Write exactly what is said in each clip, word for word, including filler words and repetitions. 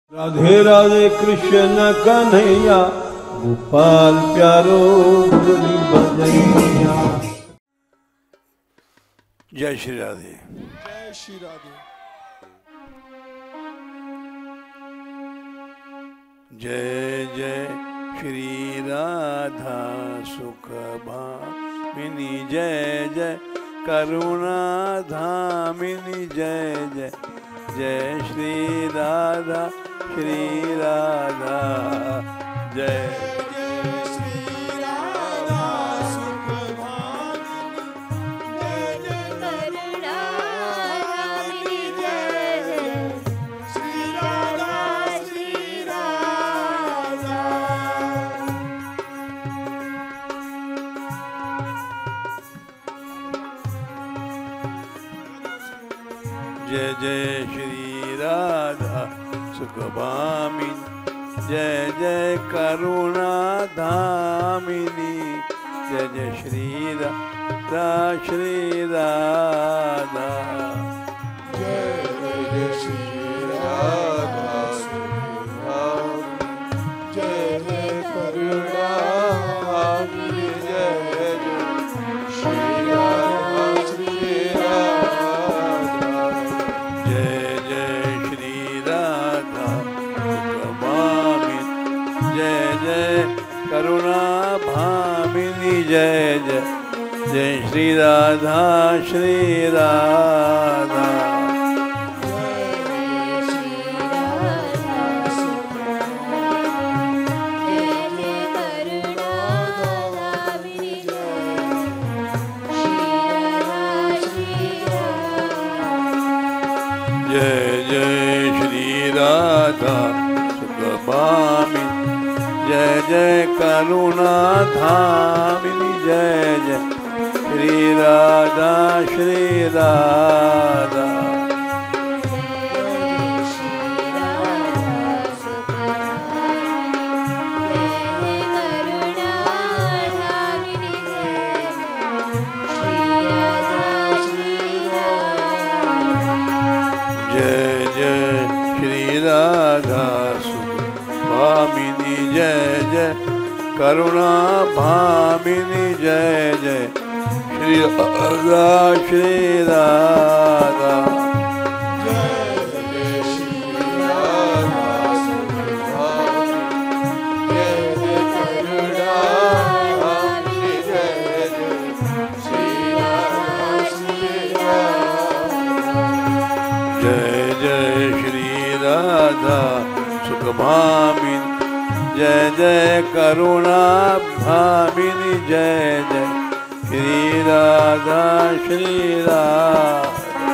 राधे राधे कृष्ण कन्हैया गोपाल प्यारो मुरली बजैया। जय श्री राधे। जय श्री राधे। जय जय श्री राधा सुख भामिनी जय जय करुणा धामिनी जय जय जय श्री राधा श्री राधा जय जय जय श्री राधा सुखभामिनी जय जय करुणा धामिनी जय जय श्री राधा श्री राधा जय जय श्री राधा जय जय करुणा धामिनी जय जय श्री राधा श्री राधा जय जय श्री राधा सुखभामिनी जय जय करुणा भामिनी जय जय जय श्री राधा श्री राधा जय जय श्री राधा सुखभामिनी जय जय करुणा धामिनी जय जय श्री राधा श्री राधा जय जय श्री राधा सुखभामिनी जय जय करुणा भामिनी जय जय श्री राधा श्री राधा जय जय श्री राधा सुखभामिनी जय जय करुणा भामिनी जय जय श्री राधा श्री राधा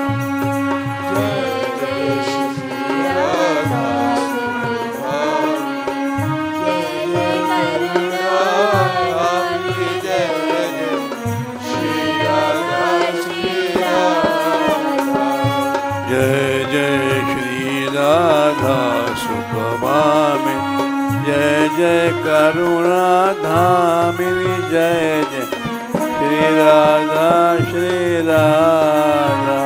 जय जय श्री राधा सुखभामिनी जय जय करुणा धामिनी जय जय श्री राधा श्री राधा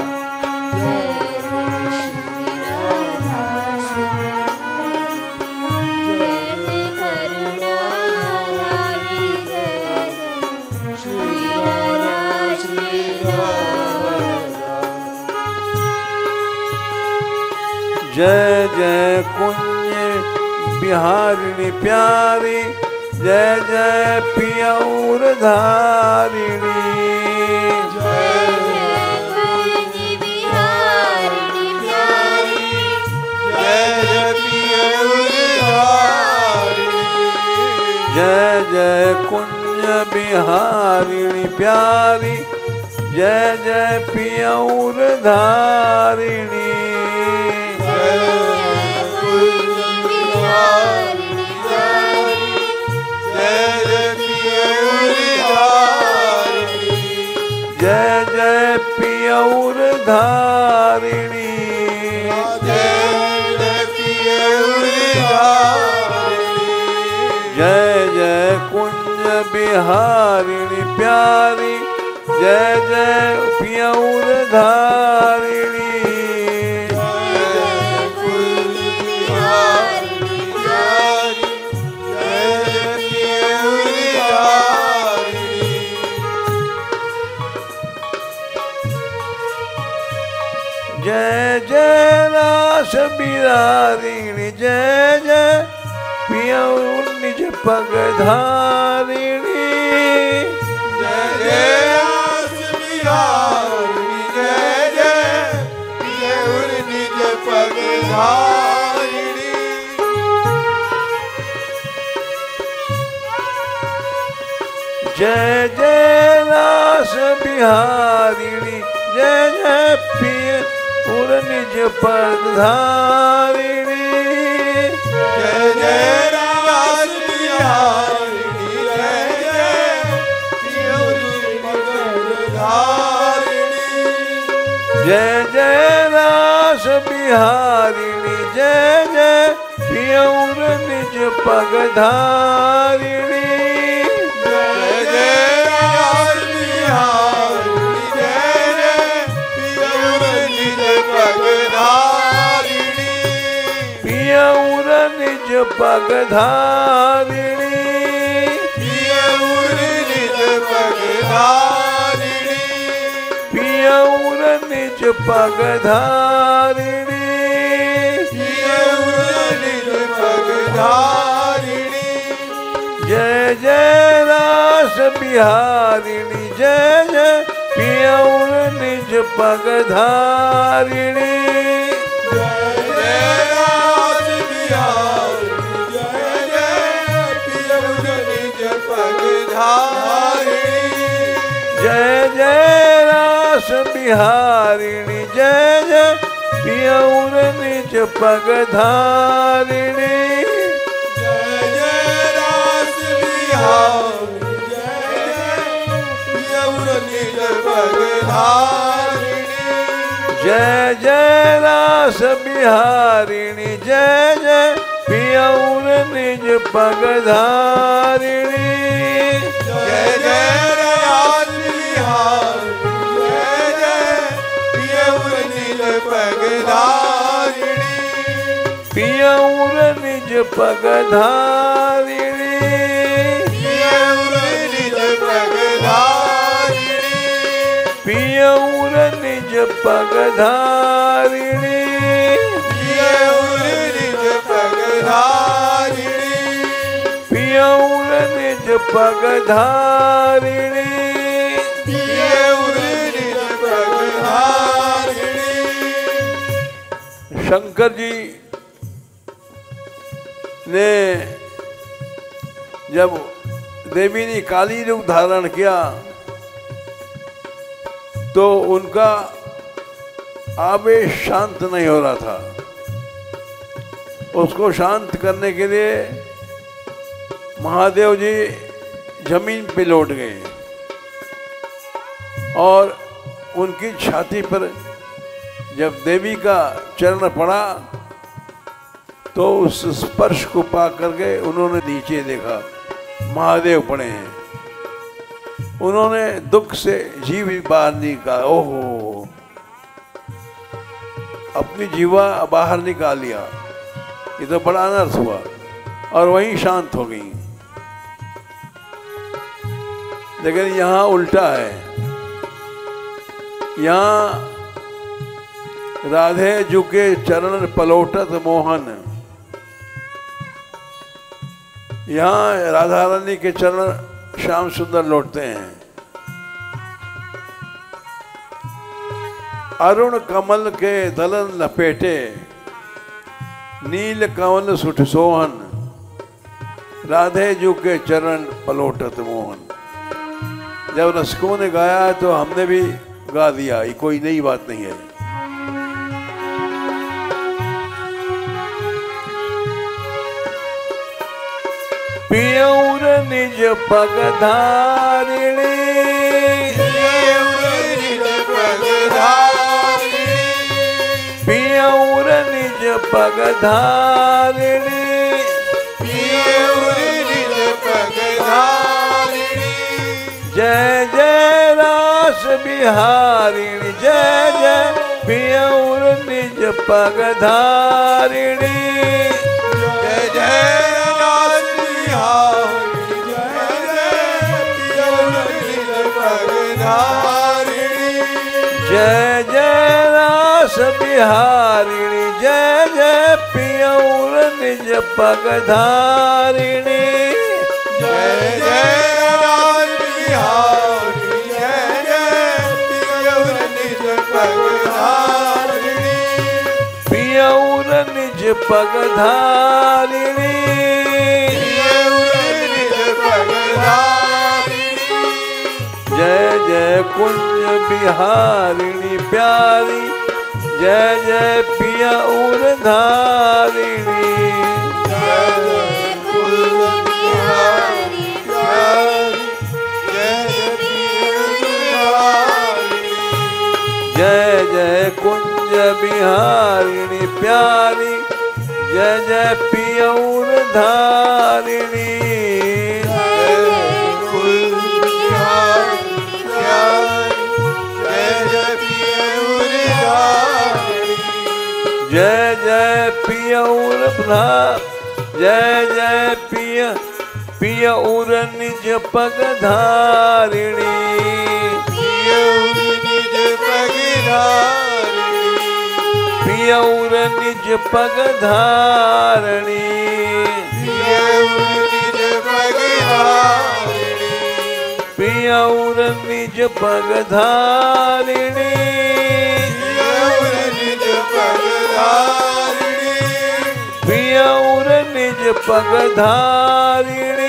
जय जय कुंज बिहारिणी प्यारी जय जय पियौर धारिणी जय कुंज बिहारिणी प्यारी जय जय पियौर धारिणी जय जय कुंज बिहारिणी प्यारी जय जय पियौर धारिणी जय जय पियौर धारिणी जय जय पियौर धारिणी जय जय कुंज बिहारिणी प्यारी जय जय पियौर धारिणी जय कुंज रास बिहारिणी जय जय पियऊ निज पग धारिणी जय जय रास बिहारिणी जय जय पियऊ निज पग धारिणी जय जय रास बिहारिणी जय जय पियऊ निज पग धारिणी जय जय रास बिहारिणी जय जय पियऊ निज पग धारिणी जय जय रास बिहारिणी जय जय पियऊ निज पग धारिणी जय जय रास बिहारिणी जय जय पियऊ निज पग धारिणी पियऊ निज पग धारिणी पियऊ निज पग धारिणी पियऊ निज पग धारिणी पियऊ निज पग धारिणी जय जय रास बिहारिणी जय जय पियऊ निज पग धारिणी जय जय रास बिहारिणी जय जय पियऊ निज पग धारिणी जय जय रास बिहारिणी जय जय पियऊ निज पग धारिणी जय जय रास बिहारिणी जय जय पियऊ निज पग धारिणी जय जय रास बिहारिणी जय जय पियऊ निज पग धारिणी जय जय रास बिहारिणी जय जय पियऊ निज पग धारिणी पियऊ निज पग धारिणी पियऊ निज पग धारिणी पियऊ निज पग धारिणी पियऊ निज पग धारिणी पियऊ निज पग धारिणी पियऊ निज पग धारिणी शंकर जी ने जब देवी ने काली रूप धारण किया तो उनका आवेश शांत नहीं हो रहा था। उसको शांत करने के लिए महादेव जी जमीन पे लौट गए और उनकी छाती पर जब देवी का चरण पड़ा तो उस स्पर्श को पा करके उन्होंने नीचे देखा, महादेव पड़े हैं। उन्होंने दुख से जीव बाहर निकाला, ओहो, अपनी जीवा बाहर निकाल लिया। ये तो बड़ा अनर्थ हुआ और वहीं शांत हो गई। लेकिन यहाँ उल्टा है। यहाँ राधे जू के चरण पलोटत मोहन, यहाँ राधा रानी के चरण श्याम सुंदर लौटते हैं। अरुण कमल के दलन लपेटे, नील कमल सुठ सोहन, राधे जू के चरण पलोटत मोहन। जब रसिकों ने गाया तो हमने भी गा दिया, ये कोई नई बात नहीं है। पियौर निज पग धारिणी, पियौर निज पग धारिणी, पियौर निज पग धारिणी, पियौर निज पग धारिणी। जय जय रास बिहारिणी, जय जय पियौर निज पग धारिणी। जय जय रास बिहारिणी, जय जय पियौर निज पग धारिणी। जय जय रास बिहारिणी, जय निज पग धारिणी। जय जय राज बिहारी जय जय पियौर निज पग धारिणी। पियौर निज पग धारिणी। पियौर निज पग धारिणी। जय जय कुंज बिहारिणी प्यारी। जय जय पियौर धारिणी। जय जय कुंज बिहारी प्यारी। जय जय पियौर धारिणी। जय जय कुंज बिहारिणी प्यारी। जय जय पियौर धारिणी। जय जय कुंज बिहारी प्यारी। जय जय पियौर धारिणी। जय जय पियौर धा जय जय पिय पियौर निज पग धारिणी। पियौर निज पग धारिणी। पियौर निज पग धारिणी। पियौर निज पग धारिणी। पियौर निज पग धारिणी। पियौर निज पग धारिणी। पियौर निज पग धारिणी।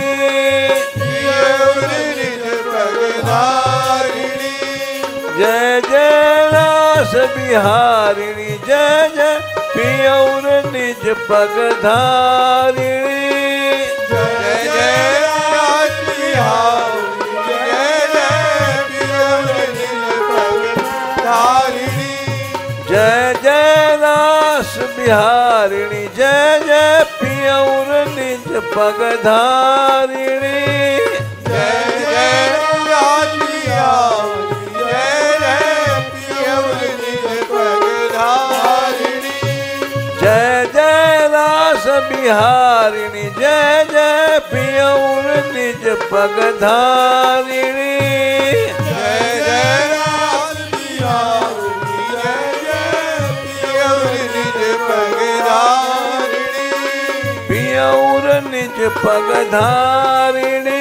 पियौर निज पग धारिणी। जय जय रास बिहारिणी। जय जय पियौर निज पग धारिणी। जय जय राज बिहारी जय जय पियौर निज पग धारिणी। जय जय रास बिहारिणी। जय जय पियौर निज पग धारिणी। जय जय राज बिहारी जय जय पियौर निज पग धारिणी। जय जय रास बिहारिणी। जय जय पियौर निज पग धारिणी। जय जय राज बिहारी जय जय पियौर निज पग धारिणी। पियौर निज पग धारिणी।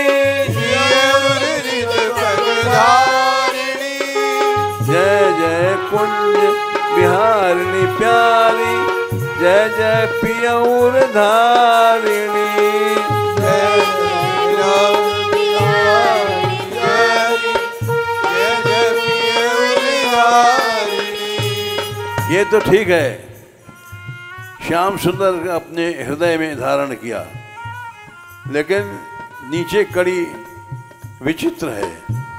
पियौर निज पग धारिणी। जय जय कुंज बिहारिणी प्यारी। जय जय पियौर धारिणी। जय जय राज बिहारी प्यारी। जय जय पियौर धारिणी। ये तो ठीक है, श्याम सुंदर अपने हृदय में धारण किया, लेकिन नीचे कड़ी विचित्र है।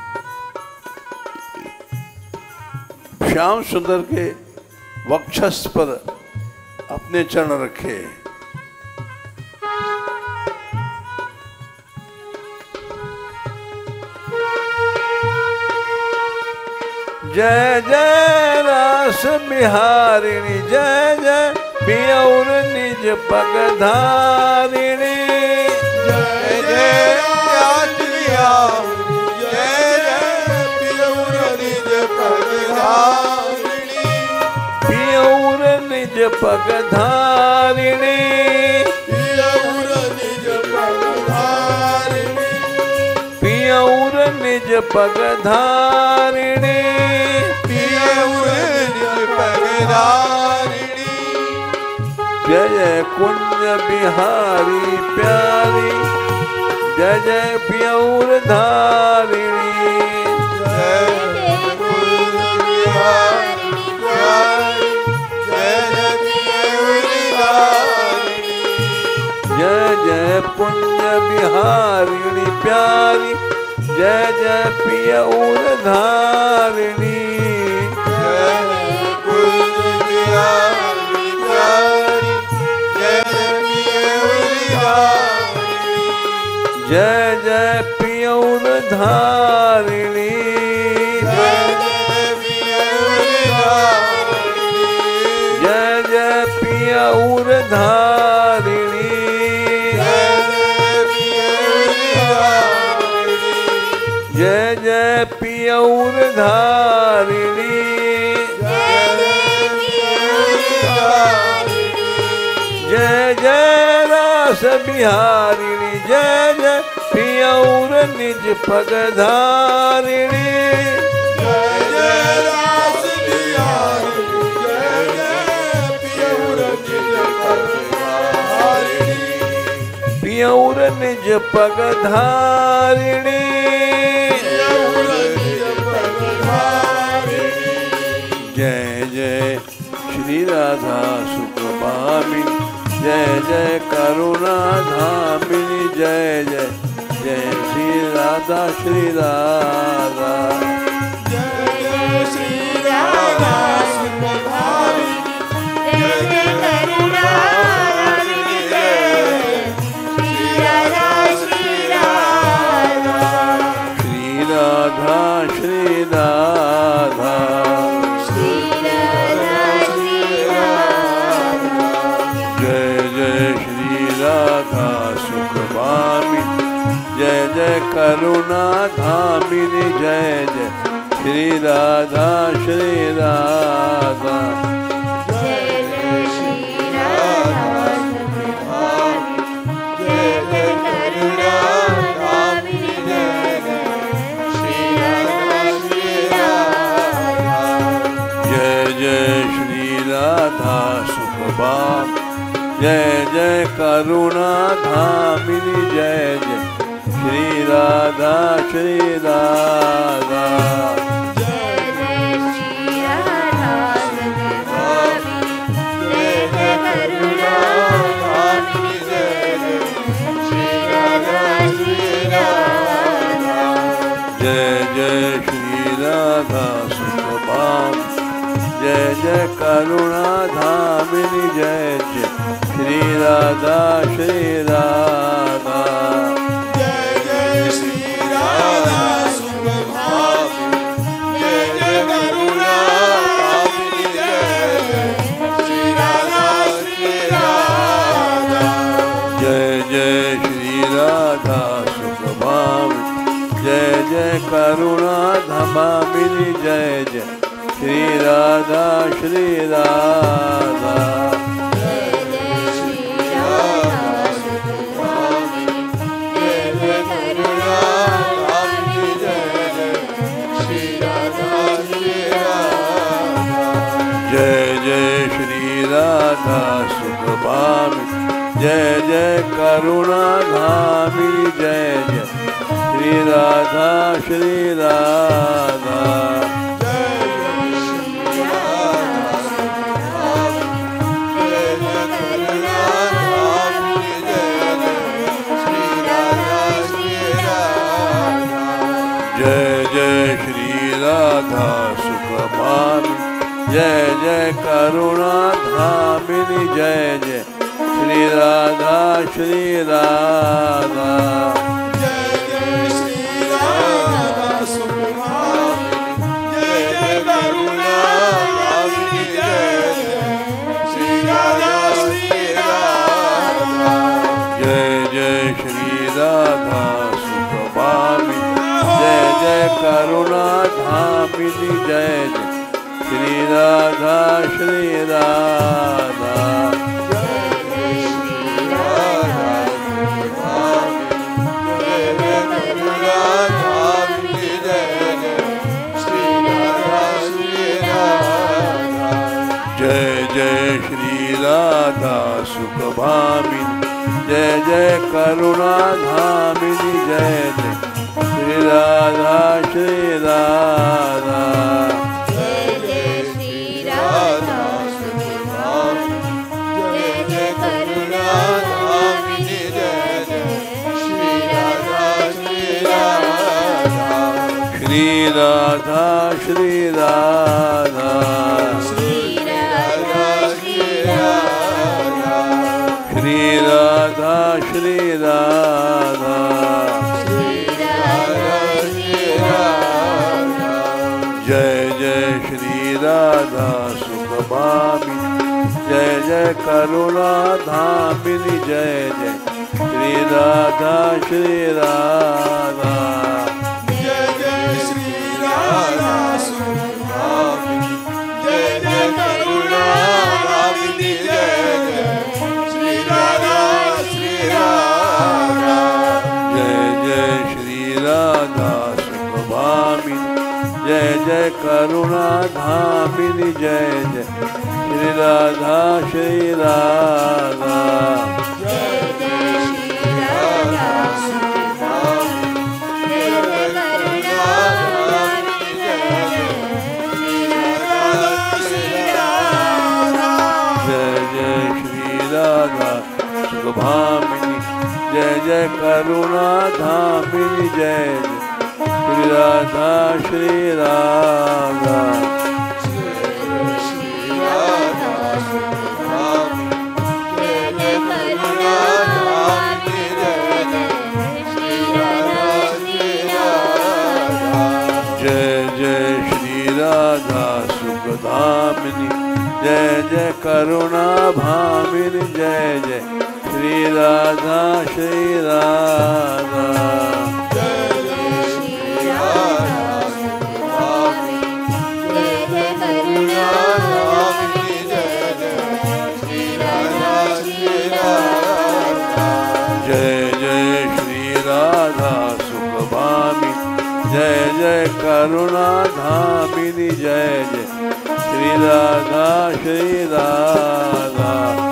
श्याम सुंदर के वक्षस पर अपने चरण रखे। जय जय रास बिहारिणी। जय जय पियौर निज पग धारिणी। जय जय राज बिहारी जय जय पियौर निज पग धारिणी। पियौर निज पग धारिणी। पियौर निज पग धारिणी। पियौर निज पग धारिणी। पियौर निज पग धारिणी। जय जय कुंज बिहारी प्यारी। जय जय पियौर धारिणी। जय जय कुंज बिहारी प्यारी। जय जय पियौर धारिणी। जय जय कुंज बिहारिणी प्यारी। जय जय पियौर धारिणी। जय जय कुंज बिहारी प्यारी। जय जय पियौर धारिणी। जय जय पियौर धारिणी। जय जय पियौर धारिणी। जय जय पियौर धारिणी। जय जय पियौर धारिणी। जय जय रास बिहारिणी जय जय पियौर निज पग धारिणी जय जय रास बिहारिणी जय जय पियौर निज पग धारिणी पियौर निज पग धारिणी पियौर निज पग धारिणी जय जय श्री राधा सुखभामिनी जय जय करुणा धामिनी जय जय जय श्री राधा श्री राधा जय जय श्री राधा सुखभामिनी जय जय करुणा धामिनी जय श्री राधा श्री राधा श्री राधा श्री राधा जय जय श्री राधा सुखभामिनी जय जय करुणा धामिनी जय जय श्री राधा श्री राधा जय जय श्री राधा सुखभामिनी जय जय करुणा धामिनी जय जय श्री राधा श्री राधा जय जय श्री राधा सुखभामिनी जय जय करुणा धामिनी जय जय श्री राधा श्री राधा जय जय श्री राधा सुखभामिनी जय जय करुणा धामिनी जय जय श्री राधा श्री राधा जय जय श्री राधा सुखभामिनी जय जय करुणा धामिनी जय जय श्री राधा श्री राधा जय जय श्री राधा सुखभामिनी जय जय करुणा धामिनी जय जय श्री राधा श्री राधा जय जय श्री राधा सुखभामिनी जय जय करुणा धामिनी जय जय श्री राधा श्री राधा जय जय श्री राधा सुखभामिनी जय जय करुणा धामिनी जय जय श्री राधा श्री राधा जय जय श्री राधा सुखभामिनी जय जय करुणा धामिनी जय जय श्री राधा श्री राधा जय जय श्री राधा सुखभामिनी जय जय करुणा धामिनी जय जय श्री राधा श्री राधा जय जय श्री राधा सुखभामिनी जय जय करुणा धामिनी जय जय श्री राधा श्री राधा जय जय श्री राधा सुखभामिनी जय जय करुणा धामिनी जय जय श्री राधा श्री राधा जय जय श्री राधा सुखभामिनी जय जय करुणा धामिनी जय जय श्री राधा श्री राधा जय जय श्री राधा सुखभामिनी जय जय करुणा धामिनी जय जय श्री राधा श्री राधा श्री राधा श्री राधा श्री राधा श्री राधा श्री राधा श्री राधा श्री राधा श्री राधा जय जय श्री राधा सुखभामिनी जय जय करुणा धामिनी जय जय श्री राधा श्री राधा जय जय श्री राधा सुखभामिनी जय जय करुणा धामिनी जय जय जय करुणा धामिनी जय जय श्री राधा श्री राधा भामिनी जय जय करुणा धामिनी जय जय श्री राधा श्री राधा जय जय श्री राधा सुखधामिनी जय जय करुणा भामिनी जय जय श्री राधा श्री राधा जय जय श्री राधा जय जय करुणा भामिनी जय जय श्री राधा श्री राधा जय जय श्री राधा सुख भामिनी जय जय करुणा धामिनी जय जय श्री राधा श्री राधा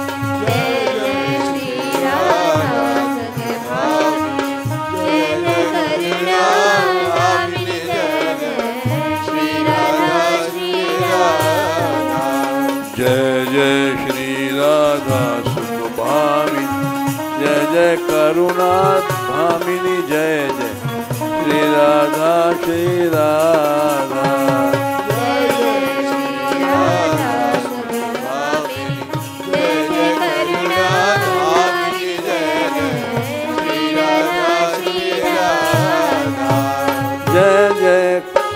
जय जय श्री राधा सुख भामिनी जय जय करुणा भामिनी जय जय श्री राधा श्री राधा जय जय श्री राधा सुख भामिनी जय जय करुणा भामिनी जय जय श्री राधा श्री राधा जय जय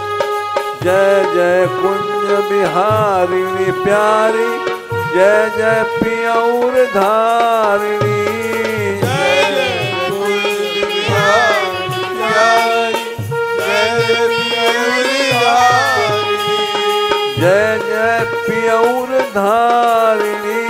जय जय कुंज बिहारिणी प्यारी जय जय पियौर धारिणी जय जय कुंज बिहारिणी प्यारी जय जय पियौर धारिणी जय जय पियौर धारिणी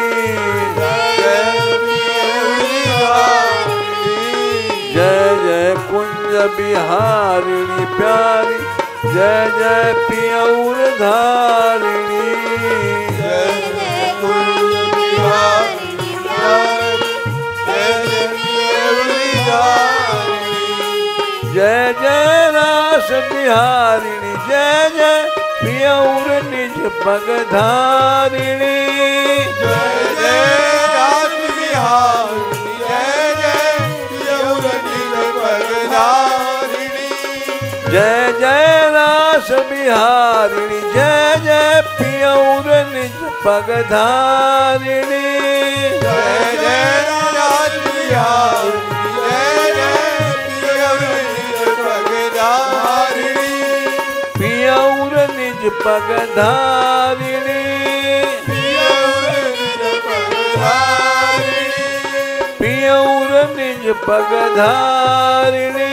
जय पियौर धारिणी जय जय कुंज बिहारिणी प्यारी जय जय पियौर धारिणी जय जय कुंज बिहारिणी प्यारी जय जय पियौर धारिणी जय जय रास बिहारिणी जय जय पियौर निज पग धारिणी जय जय रास बिहारिणी जय जय पियौर निज पग धारिणी जय जय रास बिहारिणी जय जय पियौर निज पग धारिणी जय जय रास बिहारिणी जय जय पियौर निज पग धारिणी पियौर निज पग धारिणी पियौर निज पग धारिणी पियौर निज पग धारिणी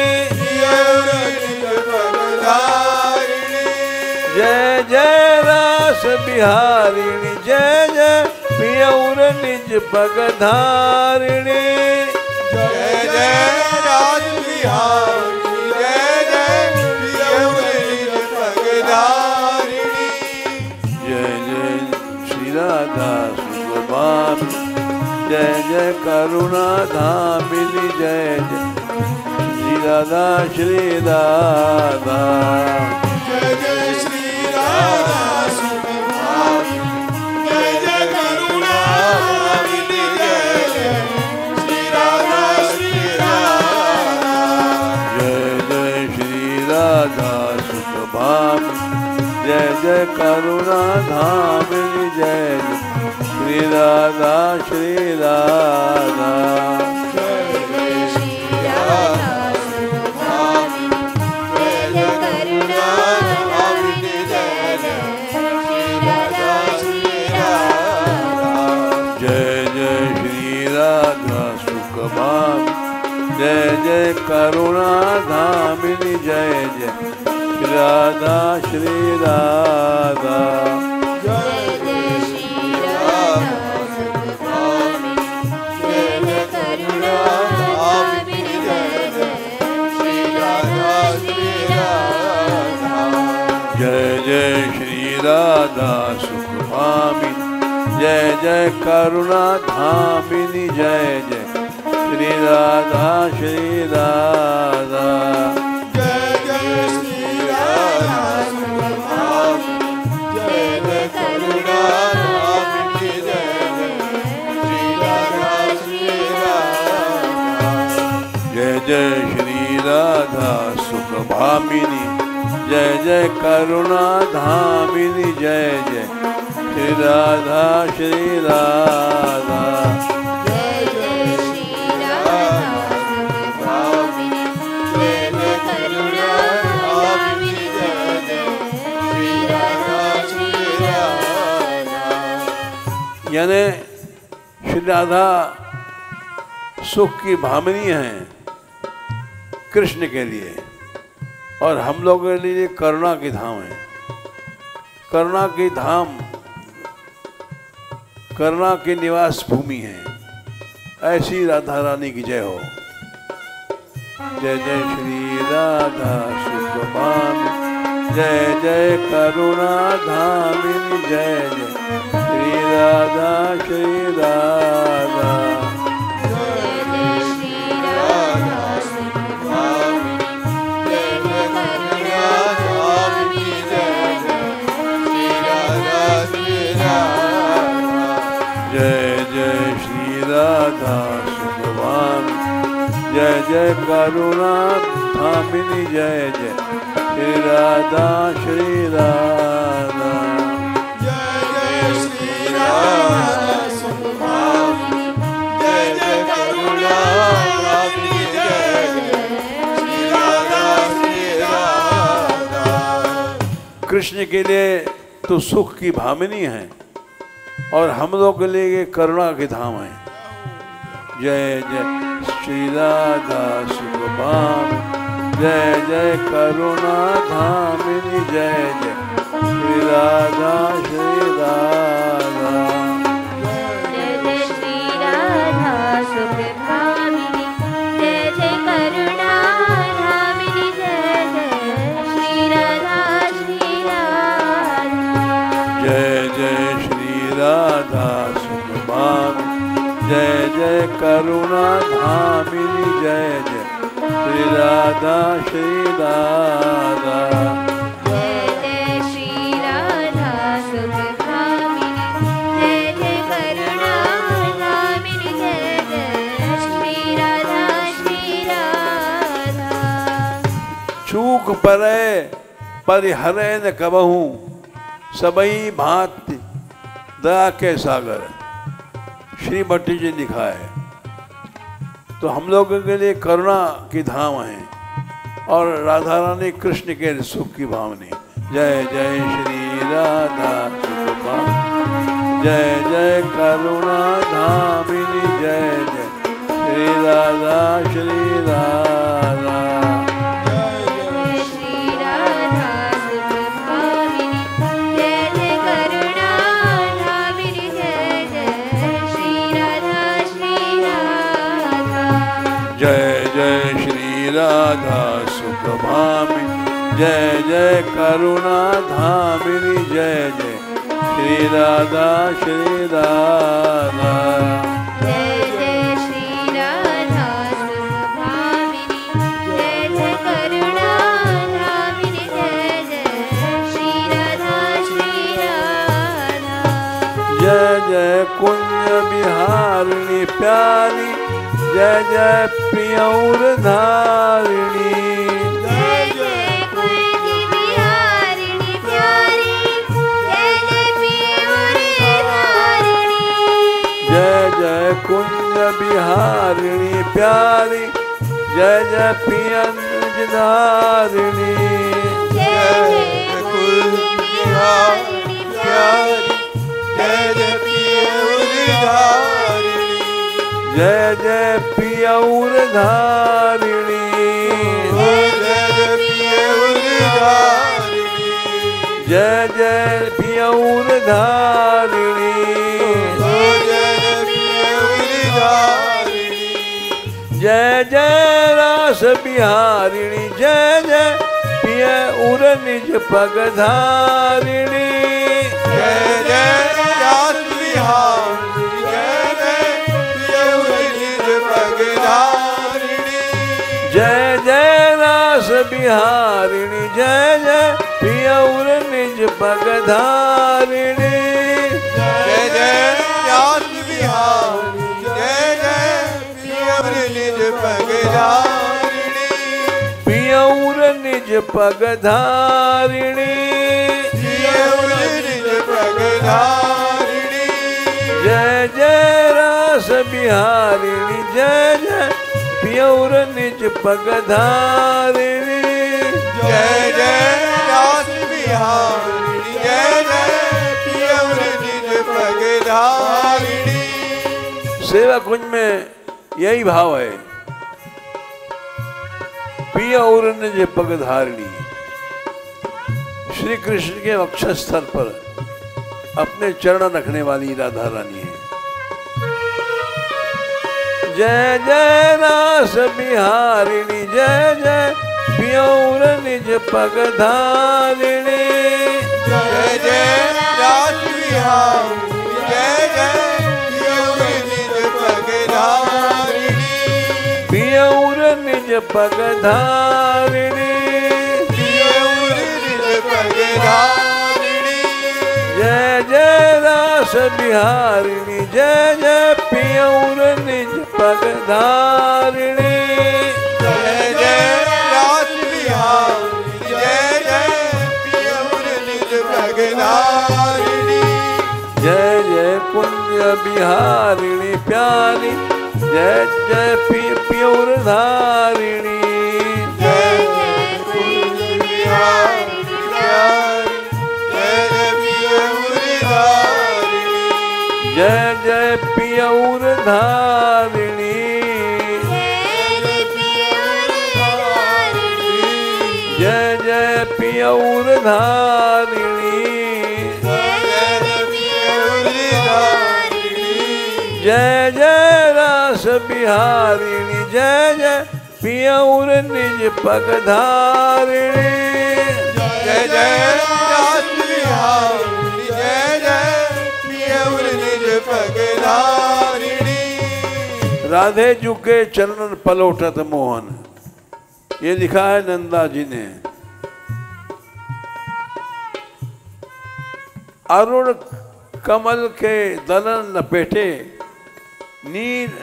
जय जय रास बिहारिणी जय जय पियौर निज पग धारिणी जय जय रास बिहारिणी जय जय पियौर निज पग धारिणी जय जय श्री राधा सुख भामिनी जय जय करुणा धामिनी जय जय श्री राधा श्री राधा जय जय श्री राधा सुख भामिनी जय जय करुणा भामिनी जय जय श्री राधा श्री राधा जय जय श्री राधा सुख भामिनी जय जय करुणा धामिनी जय जय श्री राधा श्री राधा जय जय श्री राधा सुख भामिनी जय जय करुणा भामिनी जय जय श्री राधा श्री राधा जय जय श्री राधा सुख भामिनी जय जय करुणा धामिनी जय जय श्री राधा श्री राधा जय जय श्री राधा सुख भामिनी जय जय करुणा भामिनी जय जय श्री राधा श्री राधा जय जय जय करुणा धामिनी जय जय श्री राधा श्री राधा जय जय श्री राधा जय जय करुणा धामिनी जय जय श्री राधा श्री राधा जय जय श्री राधा सुख भामिनी जय जय करुणा धामिनी जय जय श्री राधा श्री राधा जय जय श्री राधा भामिनी जय जय करुणा भामिनी जय जय श्री राधा श्री राधा। यानी श्री राधा सुख की भामिनी है कृष्ण के लिए और हम लोगों के लिए करुणा की धाम है। करुणा की धाम करुणा की निवास भूमि है। ऐसी राधा रानी की जय हो। जय जय श्री राधा सुख भामिनी जय जय करुणा धामिनी जय जय श्री राधा श्री राधा जय जय श्री राधा सुख भामिनी जय जय करुणा धामिनी जय जय श्री राधा श्री राधा जय जय श्री राधा सुख भामिनी जय जय करुणा धामिनी जय जय श्री राधा श्री राधा। कृष्ण के लिए तो सुख की भामिनी है और हम लोग के लिए ये करुणा की धाम है। जय जय श्री राधा सुख भामिनी जय जय करुणा धामिनी जय जय श्री राधा श्री राधा जय जय श्री राधा सुख भामिनी जय जय करुणा धामिनी जय जय श्री राधा श्री राधा। जय जय श्री राधा सुख भामिनी जय जय करुणा धामिनी जय जय श्री राधा श्री राधा जय जय श्री राधा सुख भामिनी जय जय करुणा धामिनी जय जय श्री राधा श्री राधा। चूक परे परिहरे न कबहूँ सबई भांति दया के सागर। श्री भट्टी जी लिखा है। तो हम लोगों के लिए करुणा की धाम है और राधा रानी कृष्ण के सुख की भावनी। जय जय श्री राधा सुख भामिनी जय जय करुणा धामिनी जय जय श्री राधा श्री राधा जय श्री राधा सुख भामिनी जय जय करुणा धामिनी जय जय श्री राधा श्री राधा। जय जय श्री राधा सुख भामिनी जय जय करुणा धामिनी जय जय श्री राधा श्री राधा जय जय श्री राधा सुख भामिनी जय जय करुणा धामिनी जय जय श्री राधा श्री राधा। जय जय कुंज बिहारिणी प्यारी जय जय पियौर धारिणी जय जय कुंज बिहारिणी प्यारी जय जय पियूर धारिणी जय जय कुंज बिहारिणी प्यारी जय जय पियंज धारिणी जय जय कुंज बिहारिणी प्यारी जय जय पियूर धारिणी जय जय पियौर धारिणी जय जय पियूर धारिणी जय जय पियौर धारिणी जय जय पियूर धारिणी जय जय रास बिहारिणी जय जय पिय उर निज पग धारिणी जय जय रास बिहारी जय जय पियौर निज पगधारिणी जय जय रास बिहारिणी जय जय पियौर निज पगधारिणी जय जय रास बिहारी जय जय पियौर निज पगधारिणी पियौर निज पगधारिणी पियौर निज पगधारिणी जय जय रास बिहारिणी जय जय पियौर निज पगधारिणी जय जय रास बिहारी जय जय पियौर निज पगधारिणी सेवा कुंज में यही भाव है, पियौर निज पगधारिणी। श्री कृष्ण के वक्षस्थल पर अपने चरण रखने वाली राधा रानी है। जय जय रास बिहारिणी जय जय पियौर निज पगधारिणी जय जय रास बिहारी जय जय पियौर निज पगधारिणी पियौर निज पगधारिणी पियौर निज पगधारिणी जय जय रास बिहारिणी जय जय पियौर निज पगधारिणी जय जय रास बिहारी जय जय पियौर निज पगधारिणी जय जय कुंज बिहारिणी प्यारी जय जय पिय पियौर धारिणी जय जय कुंज बिहारी प्यारी जय जय पियौर धारिणी जय जय पियौर धारिणी जय जय पियौर धारिणी जय जय रास बिहारिणी जय जय पियौर निज पगधारिणी जय जय रास बिहारी जय जय पियौर निज पगधारिणी राधे जू के चरणन पलोटत मोहन, ये लिखा है नंदा जी ने। अरुण कमल के दलन लपेटे नील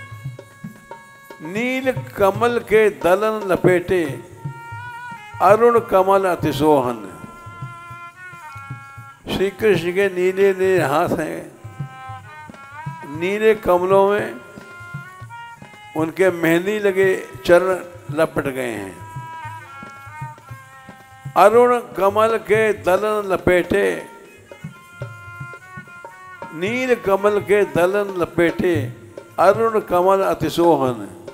नील कमल के दलन लपेटे अरुण कमल अतिशोहन। श्री कृष्ण के नीले नीले हाथ हैं, नीले कमलों में उनके मेहंदी लगे चरण लपट गए हैं। अरुण कमल के दलन लपेटे नील कमल के दलन लपेटे अरुण कमल अतिशोहन।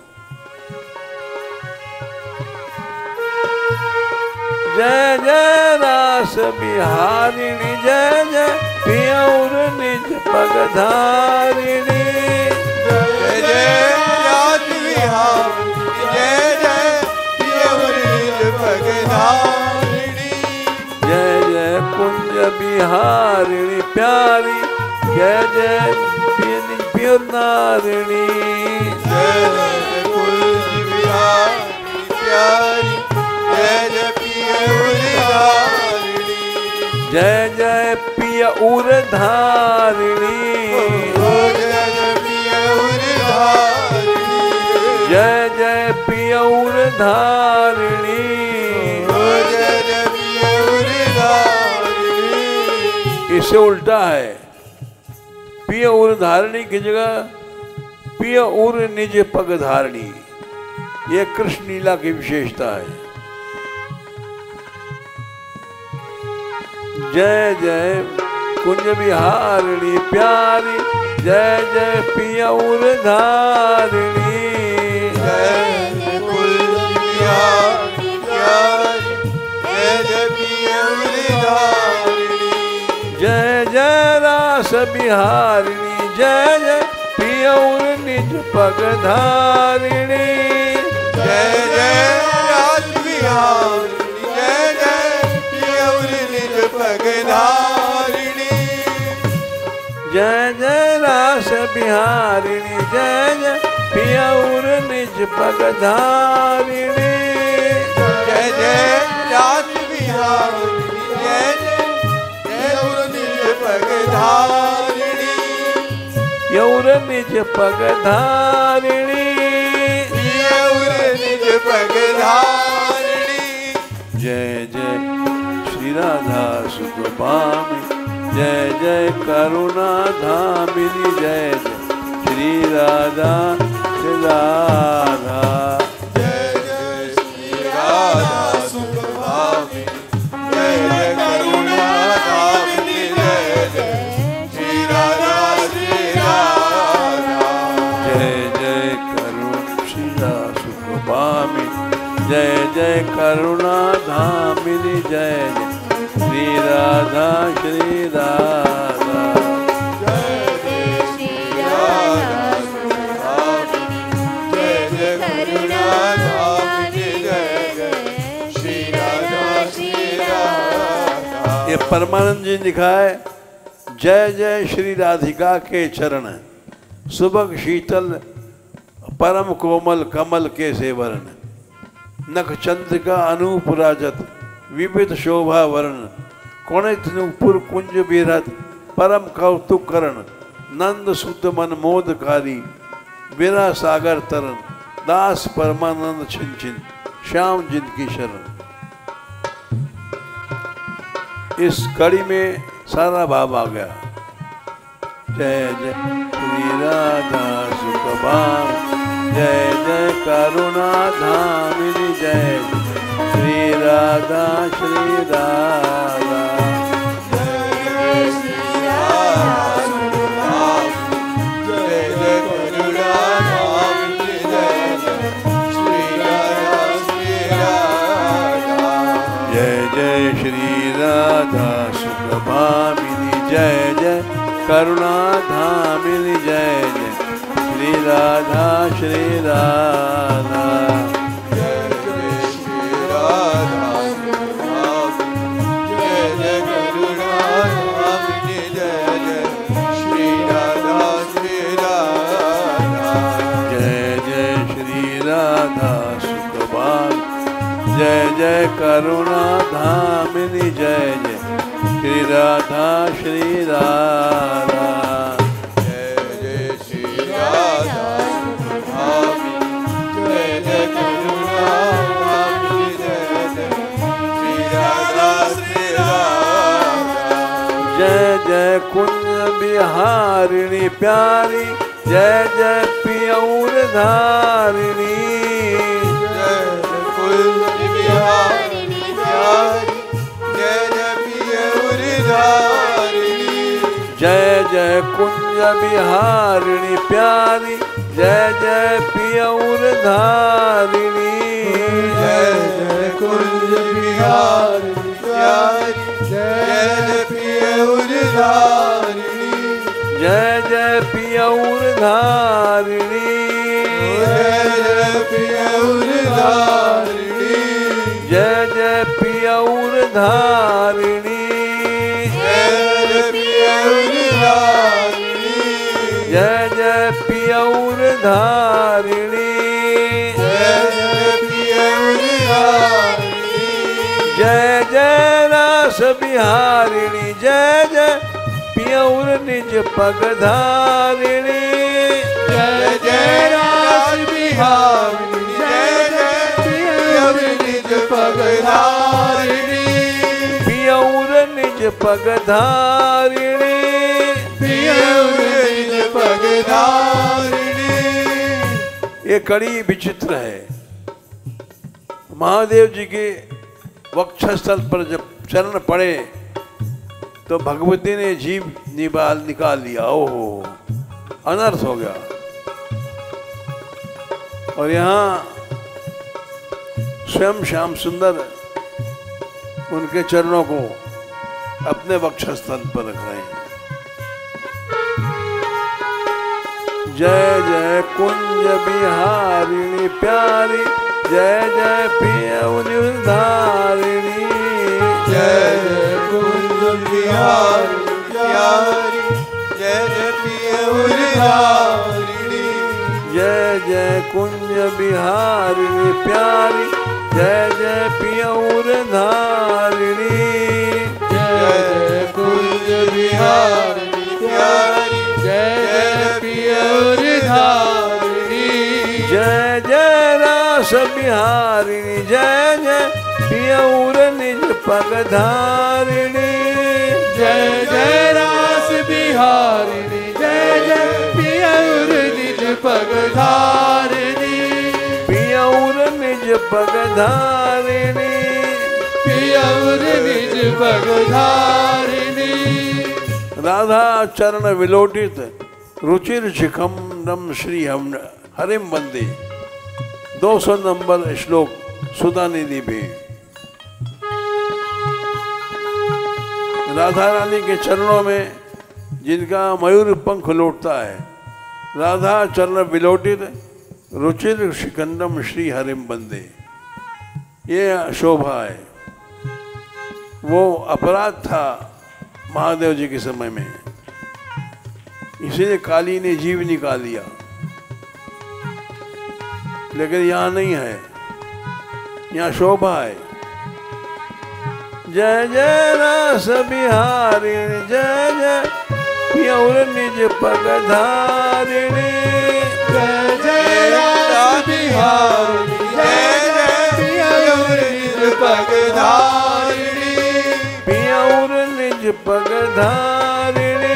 जय जय रास बिहारिणी जय जय पियौर निज पगधारिणी जय जय रास बिहारी जय जय पियौर निज पगधारिणी जय जय कुंज बिहारिणी प्यारी जय जय पिय नारिणी जय जय कुंज बिहारी प्यारी जय जय पियौर धारिणी जय जय पिय उर धारिणी जय जय पियौर धारिणी जय जय पिय उर धारिणी जय जय पियौर धारिणी इसे उल्टा है, पिय उर धारिणी की जगह पिय उर निज पग धारिणी। ये कृष्ण लीला की विशेषता है। जय जय कुंज बिहारिणी प्यारी जय जय पिय उर धारिणी जय जय कुंज बिहारी प्यारी जय जय पियौर धारिणी जय जय रास बिहारिणी जय जय पियौर निज पग धारिणी जय जय रास बिहारी जय जय पियौर निज पगधारिणी जय जय रास बिहारिणी जय जय पियौर निज पग धारिणी जय जय रास बिहारिणी जय जय पियौर निज पग धारिणी यौर निज पग धारिणी पियौर निज पग धारिणी जय जय श्री राधा सुखभामी जय जय करुणा धामिनी जय जय श्री राधा श्री राधा जय जय श्री राधा सुखभामी जय जय करुणा धामिनी जय जय श्री राधा श्री राधा जय जय करुण श्री राधा सुखभामी जय जय करुणा धामिनी जय जय श्री राधा श्री राधा जय जय श्री राधा सुखभामी जय जय करुणा धामिनी जय जय श्री राधा श्री राधा ये परमानंद जी ने लिखा है जय जय श्री राधिका के चरण सुबह शीतल परम कोमल कमल के सेवरण नख चंद्रिका अनूप राजत विविध शोभा वर्ण कोणित नूपुर कुंज बिरत परम कौतुक करण नंद सुत मन मोदकारी बिना सागर तरन दास परमानंद छिन छिन श्याम जिनकी शरण। इस कड़ी में सारा भाव आ गया। जय जय श्री राधा सुखभाम जय जय करुणा धामिनी जय श्री राधा श्री राधा जय जय श्री राधा सुखभामी जय जय करुणा धामिनी जय जय श्री राधा श्री राधा जय जय श्री राधा सुखभामिनी जय जय करुणा धामिनी जय जय श्री राधा श्री राधा जय जय श्री राधा सुखभामी जय जय करुणा धामिनी जय जय श्री राधा श्री राधा जय जय श्री राधा सुखभाम जय जय करुणा धामिनी जय जय श्री राधा श्री राधा जय जय श्री राधा सुखभामी जय जय करुणा धामिनी जय जय श्री राधा श्री राधा जय जय कुंज बिहारिणी प्यारी जय जय पियौर धारिणी जय जय कुंज बिहारिणी प्यारी जय जय पियौर धारिणी जय जय कुंज बिहारिणी प्यारी जय जय पियौर धारिणी जय जय कुंज बिहारिणी प्यारी जय जय पियौर धारिणी जय जय पियौर धारिणी जय जय पियौर धारिणी जय जय पियौर धारिणी जय जय पियौर धारिणी जय जय पियौर धारिणी जय जय पियौर धारिणी जय जय रास बिहारिणी जय जय पियौर निज पग धारिणी जय जय रास बिहारिणी जय जय पियौर निज पग धारिणी पियौर निज पग धारिणी पियौर निज पग धारिणी ये कड़ी विचित्र है। महादेव जी के वक्षस्थल पर जब चरण पड़े तो भगवती ने जीभ निकाल निकाल लिया। ओहो, अनर्थ हो गया। और यहाँ स्वयं श्याम सुंदर उनके चरणों को अपने वक्षस्थल पर रख रहे हैं। जय जय कुंज बिहारिणी प्यारी जय जय पियौर धारिणी जय जय कुंज बिहारी प्यारी जय बिहारिणी जय जय कुंज बिहारिणी प्यारी जय जय पियौर धारिणी जय जय कुंज बिहारिणी प्यारी जय जय पियौर धारिणी जय जय रास बिहारिणी जय जय पियौर निज पग धारिणी जय जय रास बिहारिणी जय जय पियौर निज पग धारिणी पियौर निज पग धारिणी पियौर निज पग धारिणी राधा चरण विलोटित रुचिर शिखम नम श्री हम हरिम वंदे। दो सौ नंबर श्लोक सुधा निधि भी। राधा रानी के चरणों में जिनका मयूर पंख लौटता है, राधा चरण विलोटित रुचिर शिखंडम श्री हरिम बंदे, ये शोभा है। वो अपराध था महादेव जी के समय में, इसीलिए काली ने जीव निकाल लिया, लेकिन यहाँ नहीं है, यहाँ शोभा है। जय जय रास बिहारिणी जय जय पियौर निज पग धारिणी जय जय रास बिहारिणी जय जय पियौर निज पग धारिणी पियौर निज पग धारिणी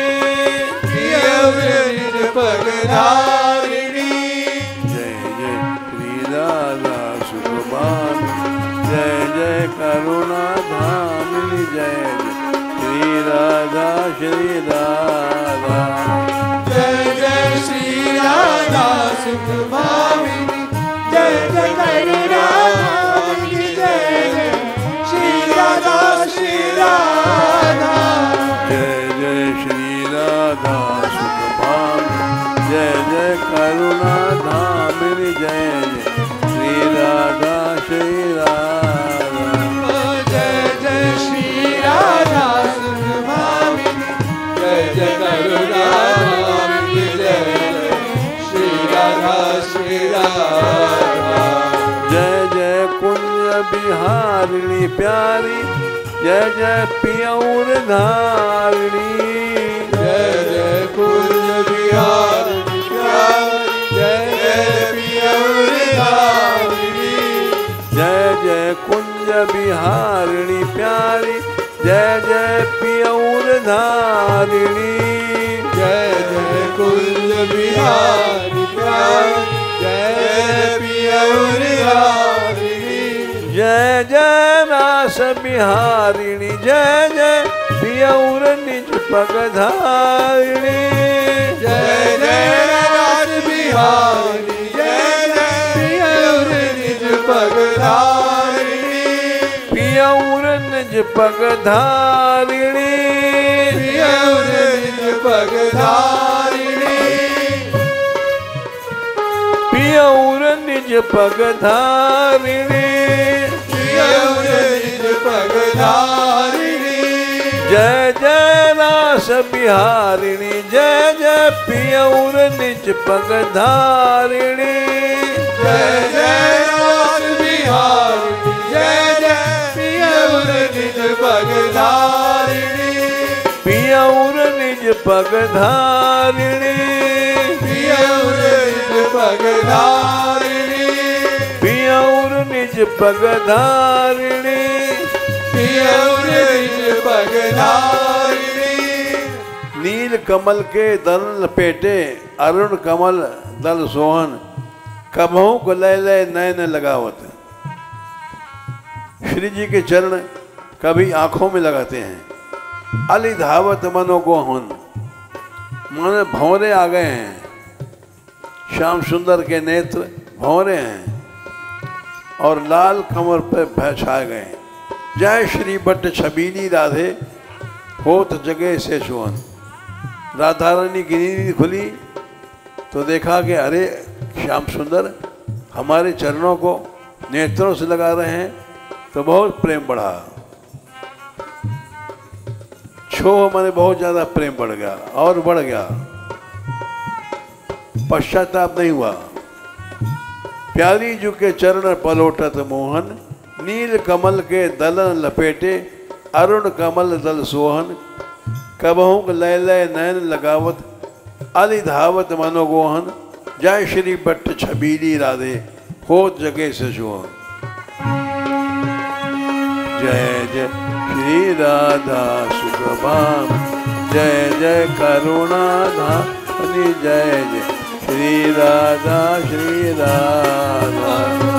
पियौर निज पग धारिणी जय जय श्री राधा सुखबान जय जय करुणा धामिनी जय जय श्री राधा श्री राधा जय जय श्री राधा सुख भामिनी जय जय करुणा धामिनी जय जय श्री राधा श्री राधा जय जय श्री राधा सुखभान जय जय करुणा धामिनी जय जय श्री राधा श्री राधा जय जय श्री राधा सुख भामिनी जय जय करुणा धामिनी जय जय श्री राधा श्री राधा जय जय कुंज बिहारिणी प्यारी जय जय पियौर धारिणी जय जय कुंज बिहारिणी प्यारी जय जय पियौर धारिणी जय जय कुंज बिहारिणी प्यारी जय जय पियौर धारिणी जय जय कुंज बिहारी प्यारी जय जय पियौर धारिणी जय जय रास बिहारिणी जय जय पियौर निज पग धारिणी जय जय रास बिहारी जय जय पियौर निज पग धारिणी पियौर निज पग धारिणी पियौर निज पग धारिणी पियौर निज पग धारिणी पियौर निज पग धारिणी जय जय रास बिहारिणी जय जय पियौर निज पग धारिणी जय जय रास बिहारी जय जय पियौर निज पग धारिणी पियौर निज पग धारिणी पियौर निज पग धारिणी पियौर निज पग धारिणी पियौर निज पग धारिणी नील कमल के दल लपेटे अरुण कमल दल सोहन कबहू को लय लय नयन लगावत। श्री जी के चरण कभी आंखों में लगाते हैं। अली धावत मनो को हन, मन भंवरे आ गए हैं। श्याम सुंदर के नेत्र भंवरे हैं और लाल कमर पर भय छाए गए। जय श्री भट्ट छबीली राधे होत जगह से सुवन। राधा रानी की नींद खुली तो देखा कि अरे श्याम सुंदर हमारे चरणों को नेत्रों से लगा रहे हैं, तो बहुत प्रेम बढ़ा। छो मैंने बहुत ज़्यादा प्रेम बढ़ गया और बढ़ गया। पश्चाताप नहीं हुआ। प्यारी जू के चरण पलोटत मोहन, नील कमल के दलन लपेटे, अरुण कमल दल सोहन, कबहू लय लय नयन लगावत, अली धावत मनोगोहन, जय श्री भट्ट छबीली राधे, हो जगे से जोहन। जय जय श्री राधा सुखभाम, जय जय करुणाधाम, जय जय श्री राधा श्री राधा।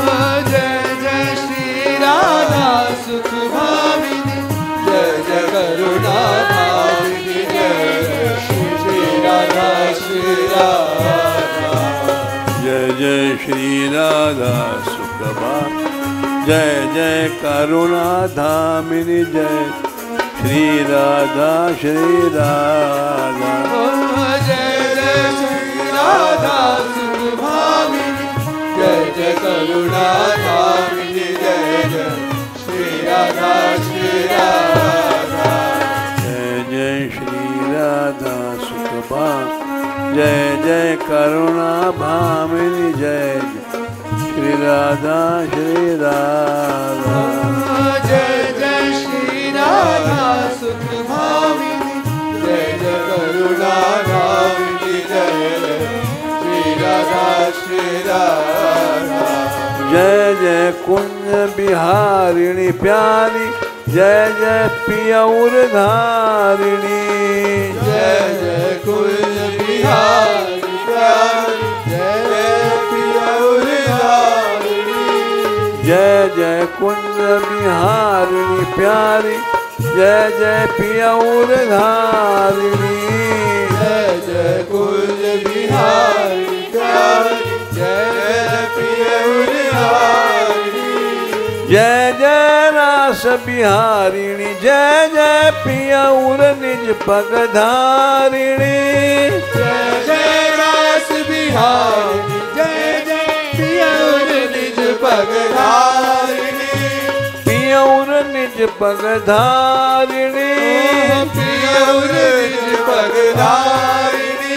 जय जय श्री राधा सुख भामिनी, जय जय करुणा भामिनी, जय जय श्री राधा श्री राधा। जय जय श्री राधा सुख भाम, जय जय करुणा धामिनी, जय श्री राधा श्री राधा। जय जय श्री राधा सुख भामिनी, जय जय करुणा भामिनी, जय जय श्री राधा श्री राधा। जय जय श्री राधा सुख भाम, जय जय करुणा भामिनी, जय श्री राधा श्री राधा। जय जय श्री राधा सुख भामिनी, जय जय करुणा भामिनी, जय जय श्री राधा श्री राधा। जय जय कुंज बिहारिणी प्यारी, जय जय पियौर धारिणी, जय जय कुंज बिहारी प्यारी, जय जय पियौर धारिणी। जय जय कुंज बिहारिणी प्यारी, जय जय पियौर धारिणी, जय जय कुंज बिहारी प्यारी, जय जय पियौर धारिणी। जय जय रास बिहारिणी, जय जय पियौर निज पग धारिणी, जय जय रास बिहारी, जय जय पियौर निज पग धारिणी, पियौर निज पग धारिणी, पियौर निज पग धारिणी।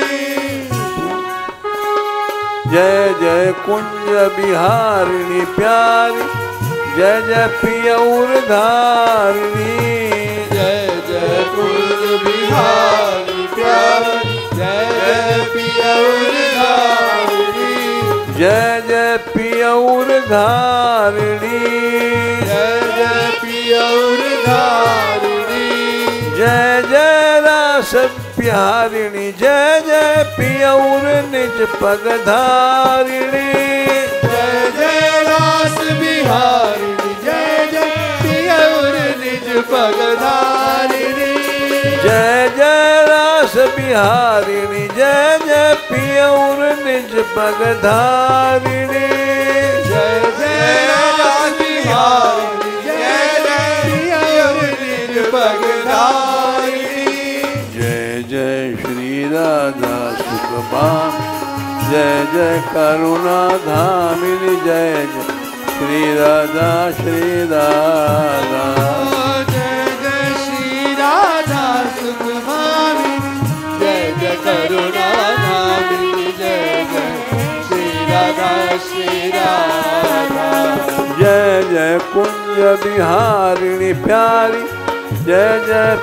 जय जय कुंज बिहारिणी प्यारी, जय जय पियौर धारिणी, जय जय कुंज बिहारी प्यारी, जय जय पियौर धारिणी, जय जय पियौर धारिणी, जय जय पियौर धारिणी। जय जय रास बिहारिणी, जय जय पियौर निज पग धारिणी, जय जय रास बिहारिणी, जय जय पियौर निज पग धारिणी, जय जय रास बिहारिणी, जय जय पियौर निज पग धारिणी, जय जय रास बिहारिणी, जय जय पियौर निज पग धारिणी। जय जय श्री राधा सुख भाम, जय जय करुणा धामिनी, जय जय श्री राधा श्री राधा। जय जय श्री राधा सुख भामिनी, जय जय करुणा भामिनी, जय जय श्री राधा श्री राधा। जय जय कुंज बिहारिणी प्यारी, जय जय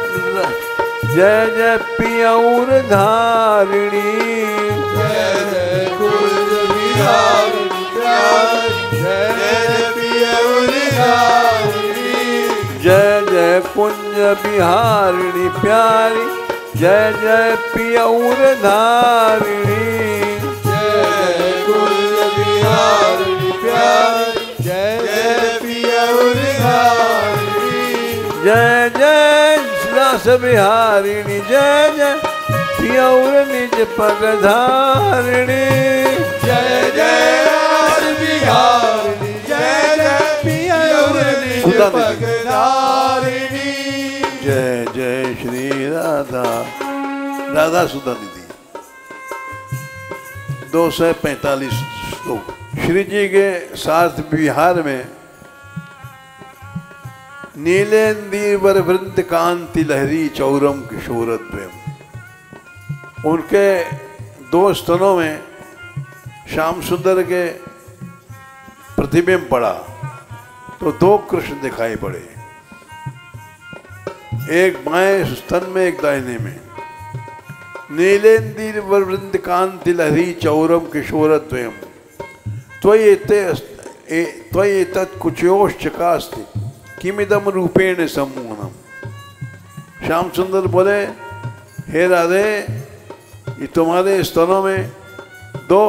जय जय पियौर धारिणी, जय जय कुंज बिहारिणी प्यारी, जय जय पियौर धारिणी, जय जय कुंज बिहारिणी प्यारी, जय जय पियौर धारिणी, जय जय कुंज बिहारिणी प्यारी, जय जय पियौर धारिणी, जय जय रास बिहारिणी, जय जय पियौर निज पग धारिणी, जय जय रास बिहारिणी, जय जय पियौर निज पग धारिणी। जय जय श्री राधा राधा सुधा दीदी। दो सौ पैंतालीस श्लोक। श्री जी के साथ बिहार में नीलेंदीवर वृंद कांति लहरी चौरम किशोरत प्रेम, उनके दो स्तनों में श्याम सुंदर के प्रतिबिंब पड़ा तो दो कृष्ण दिखाई पड़े, एक बाएं स्तन में एक दाहिने में। नीलेंद्र वृंद कांति लहरी चौरम किशोर द्वयम त्वयि तत्कुचयोश्चकास्ति किमिदम रूपेण सम्मोहनम। श्याम सुंदर बोले, हे राधे, ये तुम्हारे स्तनों में दो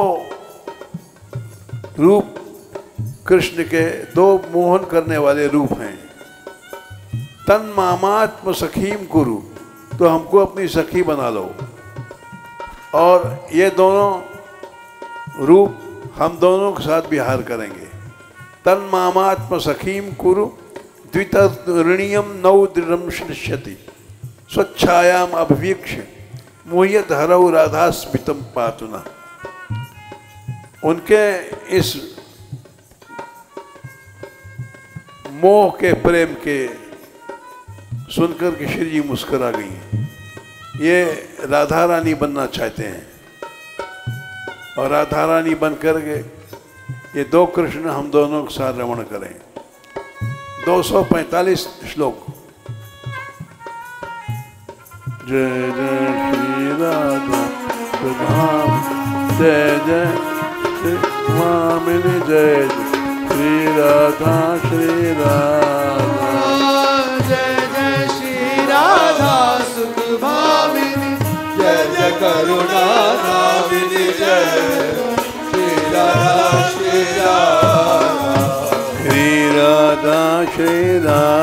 रूप कृष्ण के, दो मोहन करने वाले रूप हैं। तन मामात्म सखीम कुरु, तो हमको अपनी सखी बना लो और ये दोनों रूप हम दोनों के साथ विहार करेंगे। तन मामात्म सखीम कुरु द्वितऋणीयम नौ दृढ़ श्लिष्यति स्वच्छायाम अभिवीक्ष मोह्यत हरौ राधा स्मितम पातुना। उनके इस मोह के प्रेम के सुनकर के श्री जी मुस्कुरा गई। ये राधा रानी बनना चाहते हैं और राधा रानी बनकर के ये दो कृष्ण हम दोनों के साथ रमण करें। दो सौ पैंतालीस श्लोक। जय जय श्री राधा प्रधाम, जय जय श्री स्वामिनी, जय श्री राधा श्री राधा, जय जय श्री राधा सुख भामिनी, जय जय करुणा नामिनी, जय श्री राधा श्री राधा, श्री राधा श्री राधा।